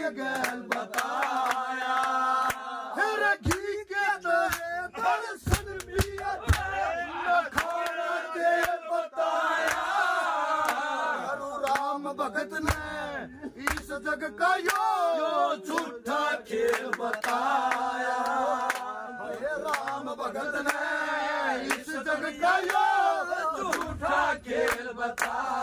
गैल बताया, फिर घी के दर्शन पिया खाना के बताया। गुरु राम भगत ने इस जग का यो झूठा खेल बताया। राम भगत ने इस जग का यो झूठा खेल बताया।